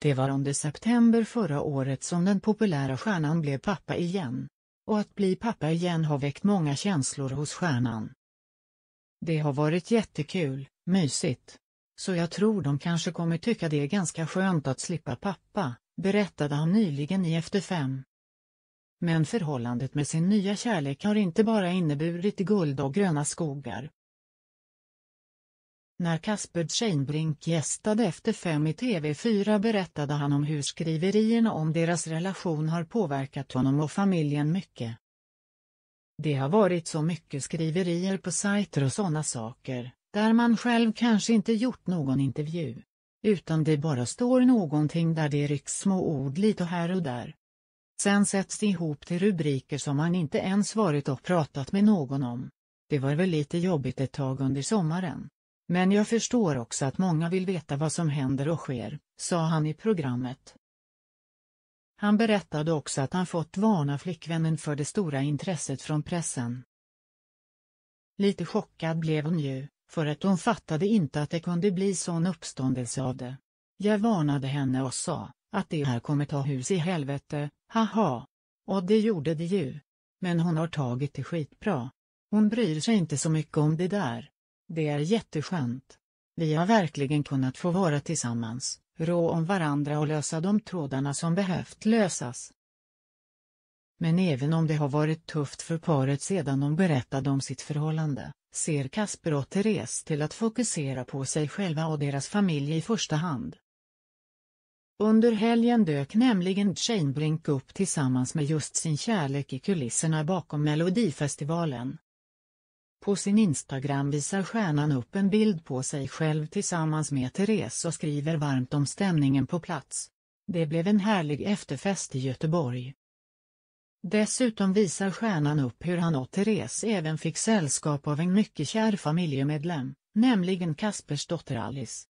Det var under september förra året som den populära stjärnan blev pappa igen. Och att bli pappa igen har väckt många känslor hos stjärnan. Det har varit jättekul, mysigt. Så jag tror de kanske kommer tycka det är ganska skönt att slippa pappa, berättade han nyligen i Efter 5. Men förhållandet med sin nya kärlek har inte bara inneburit guld och gröna skogar. När Casper Scheinbrink gästade Efter 5 i TV4 berättade han om hur skriverierna om deras relation har påverkat honom och familjen mycket. Det har varit så mycket skriverier på sajter och sådana saker, där man själv kanske inte gjort någon intervju. Utan det bara står någonting där det rycks små ord lite här och där. Sen sätts det ihop till rubriker som man inte ens varit och pratat med någon om. Det var väl lite jobbigt ett tag under sommaren. Men jag förstår också att många vill veta vad som händer och sker, sa han i programmet. Han berättade också att han fått varna flickvännen för det stora intresset från pressen. Lite chockad blev hon ju, för att hon fattade inte att det kunde bli sån uppståndelse av det. Jag varnade henne och sa, att det här kommer ta hus i helvete, haha. Och det gjorde det ju. Men hon har tagit det skitbra. Hon bryr sig inte så mycket om det där. Det är jätteskönt. Vi har verkligen kunnat få vara tillsammans, rå om varandra och lösa de trådarna som behövt lösas. Men även om det har varit tufft för paret sedan de berättade om sitt förhållande, ser Casper och Therese till att fokusera på sig själva och deras familj i första hand. Under helgen dök nämligen Scheinbrink upp tillsammans med just sin kärlek i kulisserna bakom Melodifestivalen. På sin Instagram visar stjärnan upp en bild på sig själv tillsammans med Therese och skriver varmt om stämningen på plats. Det blev en härlig efterfest i Göteborg. Dessutom visar stjärnan upp hur han och Therese även fick sällskap av en mycket kär familjemedlem, nämligen Caspers dotter Alice.